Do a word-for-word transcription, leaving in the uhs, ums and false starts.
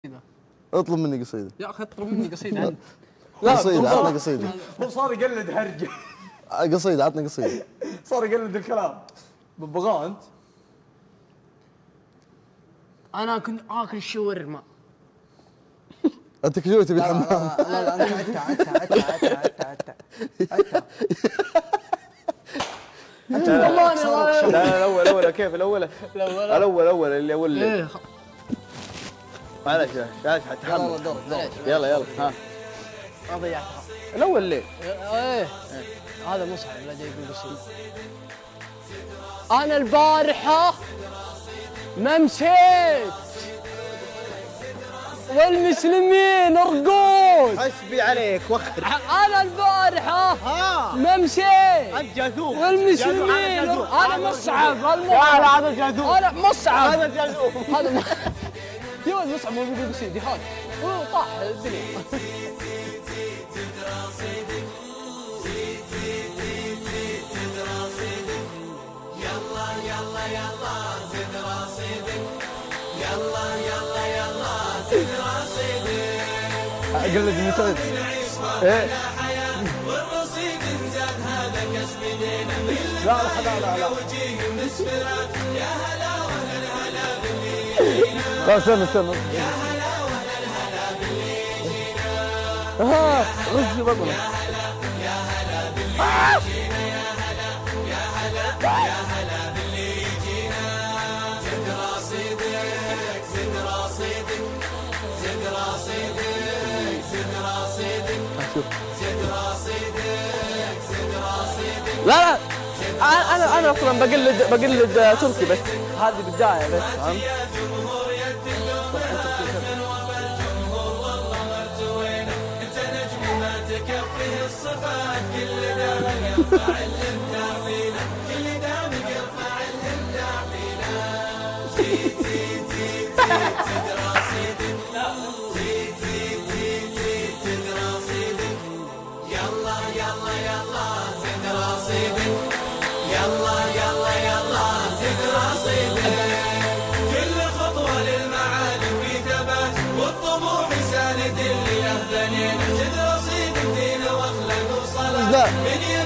اطلب مني قصيده. يا اخي اطلب مني قصيده انت. لا قصيده، عطنا قصيده. هو صار يقلد هرجه. قصيده، عطنا قصيده. صار يقلد الكلام. ببغاء انت. انا كنت اكل الشاورما. انت كذا تبي الحمام. لا لا انا عدتها عدتها عدتها عدتها عدتها عدتها. لا لا الاول الاول كيف الاول؟ الاول الاول الاول اللي اول ايه معلش معلش حتحمل. يلا يلا ها ما ضيعتها. الاول ليه؟ ايه هذا مصعب لا جاي يقول قصيده. انا البارحه ما مشيت والمسلمين رقود. حسبي عليك وخر. انا البارحه ما مشيت انت جاذوب والمسلمين انا مصعب. لا لا هذا جاذوب. انا مصعب هذا جاذوب. هذا م... يا ولد مصعب مو بيقول قصيدي هذا هو طاح الدنيا. اقلد من سعيد. ايه لا لا لا لا لا لا استنى استنى ها رز بطنه. لا لا انا انا اصلا بقلد بقلد تركي بس هذه بدايه بس فهمت؟ من